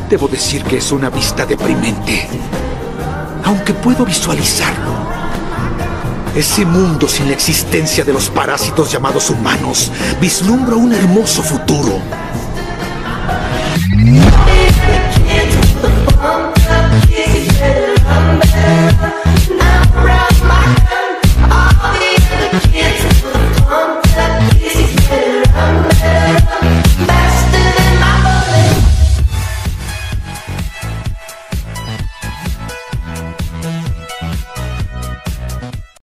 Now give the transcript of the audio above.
Debo decir que es una vista deprimente, aunque puedo visualizarlo. Ese mundo sin la existencia de los parásitos llamados humanos vislumbra un hermoso futuro.